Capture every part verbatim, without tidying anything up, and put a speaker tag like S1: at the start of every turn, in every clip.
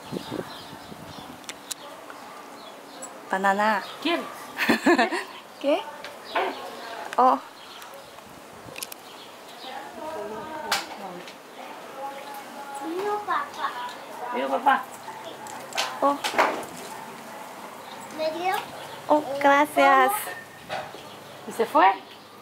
S1: Banana.
S2: ¿Quieres?
S1: ¿Qué? Oh.
S3: Mío, papá.
S2: Digo, papá.
S1: Oh.
S3: ¿Me dio?
S1: Oh, gracias.
S2: ¿Y se fue?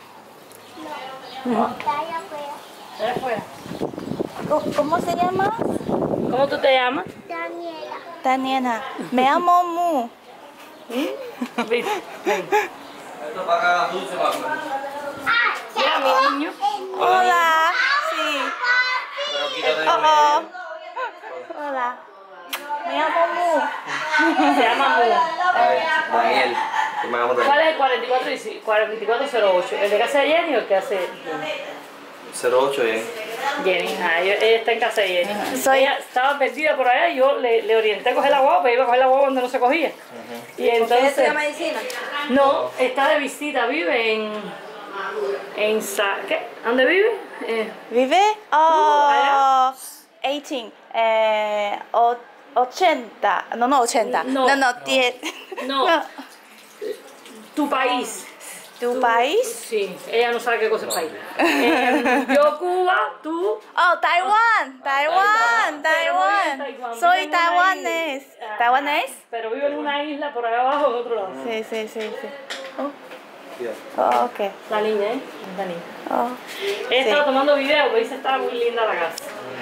S3: No. Está allá afuera.
S2: Se fue.
S1: Co- ¿Cómo se llama?
S2: ¿Cómo tú te llamas?
S3: Daniela.
S1: Daniela. Me llamo Mu.
S2: ¿Viste? Ven.
S4: Esto para acá dulce, para
S2: Mira, mi niño.
S1: Hola. Sí.
S4: Pero quítate de
S1: Oh,
S4: medio.
S1: oh. Hola. Me llamo Mu.
S2: Se llama Mu.
S4: A ver, Daniel, que me llamo
S2: ¿Cuál
S4: Daniel.
S2: es el cuarenta y cuatro y cuarenta y cuatro cero ocho? ¿El de casa de Jenny o el que hace
S4: cero ocho, bien.
S2: Jenny? Ah, ella, ella está en casa de Jenny.
S1: Soy-
S2: Ella estaba perdida por allá y yo le, le orienté a coger la guagua, pero iba a coger la guagua donde no se cogía. Y entonces...
S1: medicina?
S2: No, está de visita, vive en... en Sa- ¿Qué? ¿Dónde vive? Eh,
S1: ¿Vive? Oh,
S2: allá?
S1: dieciocho. Eh, o- ochenta. No, no, ochenta.
S2: No.
S1: No, no, diez.
S2: No. tu país.
S1: ¿Tu país?
S2: Sí, ella no sabe qué cosa es país. Eh, yo Cuba, tú...
S1: Oh, Taiwán. Taiwán,
S2: Pero vive en
S1: Taiwán.
S2: Taiwán,
S1: Soy
S2: vive en una
S1: taiwanés.
S2: isla. Ajá,
S1: ¿Taiwanés?
S2: Pero vive en una isla por allá abajo, en otro lado.
S1: Sí, sí, sí, sí. Oh,
S4: Ya.
S1: oh, ok.
S2: La niña, ¿eh? La niña.
S1: Oh.
S2: Ella
S1: Sí.
S2: estaba tomando video, pero dice que estaba muy linda la casa.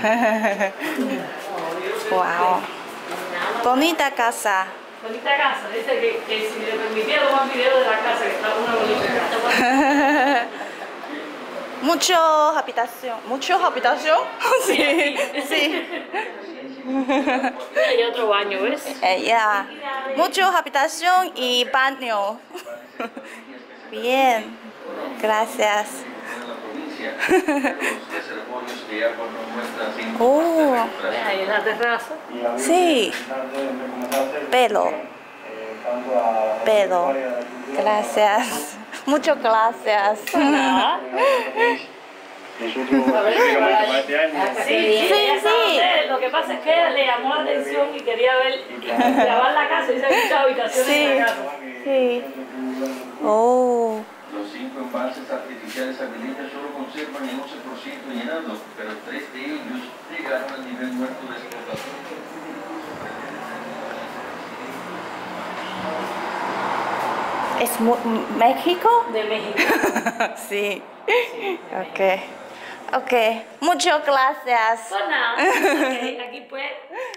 S1: Wow. Bonita casa.
S2: Bonita casa. Dice que, que si le permitiera tomar video de la casa, que está una bonita casa.
S1: Mucho habitación. ¿Mucho habitación? Sí, sí.
S2: Hay otro baño, ¿ves?
S1: Eh, ya. Mucho habitación y baño. Bien. Gracias. Oh,
S2: Ahí en la terraza.
S1: sí. Pelo. Pelo. Gracias. Muchas gracias.
S2: Ah. Sí,
S1: Sí,
S2: sí,
S1: sí.
S2: sí. Lo que pasa es que ella le llamó la atención y quería ver, grabar la casa y se había muchas habitaciones
S1: Sí.
S2: en la casa.
S1: Sí. Oh.
S5: Los cinco embalses artificiales habilitados solo conservan el once por ciento llenando, pero tres de ellos llegaron al nivel muerto de explotación.
S1: ¿Es Mu- México?
S2: De México.
S1: Sí. Ok. Ok. Muchas gracias.
S2: Pues nada, ok, aquí pues